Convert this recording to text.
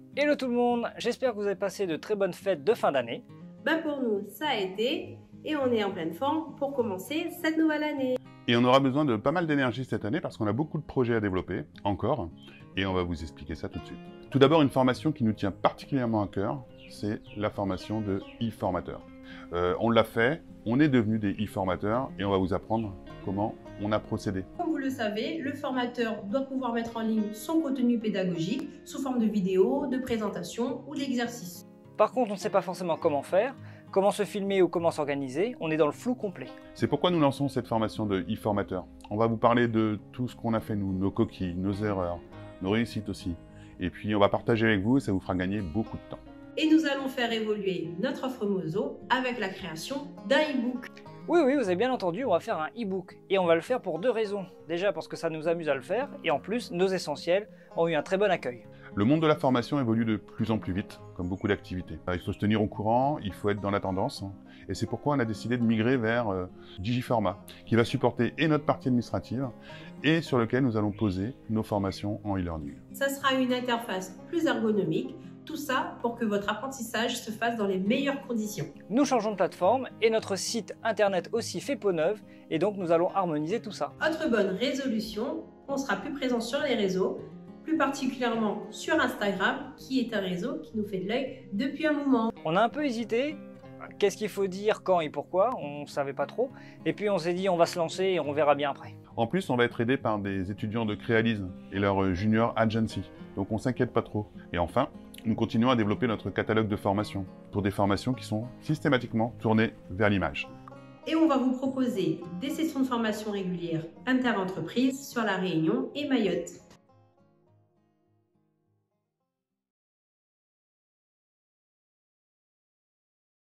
Hello tout le monde, j'espère que vous avez passé de très bonnes fêtes de fin d'année. Pour nous, ça a été et on est en pleine forme pour commencer cette nouvelle année. Et on aura besoin de pas mal d'énergie cette année parce qu'on a beaucoup de projets à développer, encore, et on va vous expliquer ça tout de suite. Tout d'abord, une formation qui nous tient particulièrement à cœur, c'est la formation de e-formateur. On l'a fait, on est devenu des e-formateurs et on va vous apprendre comment on a procédé. Comme vous le savez, le formateur doit pouvoir mettre en ligne son contenu pédagogique sous forme de vidéos, de présentations ou d'exercices. Par contre, on ne sait pas forcément comment faire, comment se filmer ou comment s'organiser, on est dans le flou complet. C'est pourquoi nous lançons cette formation de e-formateur. On va vous parler de tout ce qu'on a fait nous, nos coquilles, nos erreurs, nos réussites aussi. Et puis on va partager avec vous et ça vous fera gagner beaucoup de temps. Et nous allons faire évoluer notre offre Mozo avec la création d'un e-book. Oui, vous avez bien entendu, on va faire un e-book. Et on va le faire pour deux raisons. Déjà parce que ça nous amuse à le faire, et en plus, nos essentiels ont eu un très bon accueil. Le monde de la formation évolue de plus en plus vite, comme beaucoup d'activités. Il faut se tenir au courant, il faut être dans la tendance, et c'est pourquoi on a décidé de migrer vers Digiformat, qui va supporter et notre partie administrative, et sur lequel nous allons poser nos formations en e-learning. Ça sera une interface plus ergonomique, tout ça pour que votre apprentissage se fasse dans les meilleures conditions. Nous changeons de plateforme, et notre site internet aussi fait peau neuve, et donc nous allons harmoniser tout ça. Autre bonne résolution, on sera plus présent sur les réseaux, plus particulièrement sur Instagram, qui est un réseau qui nous fait de l'œil depuis un moment. On a un peu hésité, qu'est-ce qu'il faut dire, quand et pourquoi, on ne savait pas trop, et puis on s'est dit on va se lancer et on verra bien après. En plus, on va être aidé par des étudiants de Crealise et leur junior agency, donc on s'inquiète pas trop. Et enfin, nous continuons à développer notre catalogue de formations, pour des formations qui sont systématiquement tournées vers l'image. Et on va vous proposer des sessions de formation régulières inter-entreprises sur La Réunion et Mayotte.